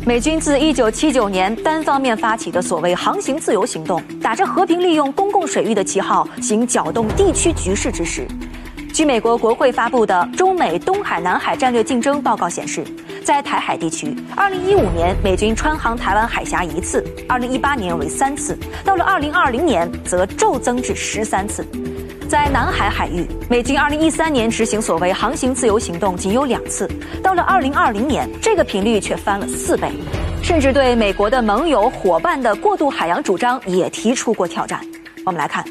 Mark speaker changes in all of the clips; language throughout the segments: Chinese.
Speaker 1: 美军自1979年单方面发起的所谓航行自由行动，打着和平利用公共水域的旗号，行搅动地区局势之实。据美国国会发布的《中美东海南海战略竞争报告》显示，在台海地区，2015年美军穿航台湾海峡1次，2018年为3次，到了2020年则骤增至13次。在南海海域，美军2013年执行所谓航行自由行动仅有2次，到了2020年，这个频率却翻了4倍，甚至对美国的盟友伙伴的过渡海洋主张也提出过挑战。我们来看，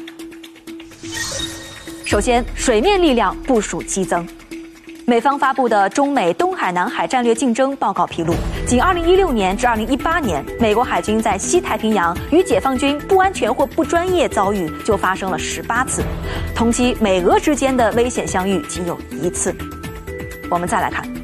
Speaker 1: 首先，水面力量部署激增。美方发布的《中美东海南海战略竞争报告》披露，仅2016年至2018年，美国海军在西太平洋与解放军不安全或不专业遭遇就发生了18次，同期美俄之间的危险相遇仅有1次。我们再来看，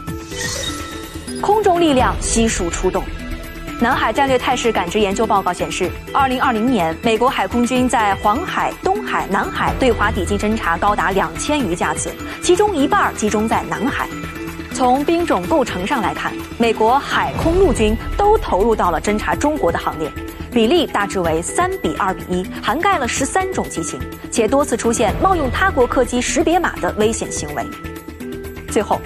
Speaker 1: 空中力量悉数出动。南海战略态势感知研究报告显示，2020年，美国海空军在黄海、东海、南海对华抵近侦察高达2000余架次，其中一半集中在南海。从兵种构成上来看，美国海空陆军都投入到了侦察中国的行列，比例大致为3比2比1，涵盖了13种机型，且多次出现冒用他国客机识别码的危险行为。最后，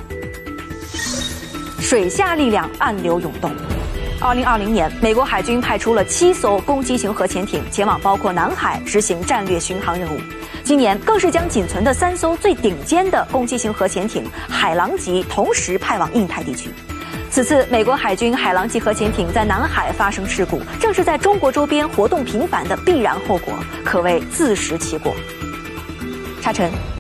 Speaker 1: 水下力量暗流涌动。2020年，美国海军派出了7艘攻击型核潜艇前往包括南海执行战略巡航任务。今年更是将仅存的3艘最顶尖的攻击型核潜艇海狼级同时派往印太地区。此次美国海军海狼级核潜艇在南海发生事故，正是在中国周边活动频繁的必然后果，可谓自食其果。查晨。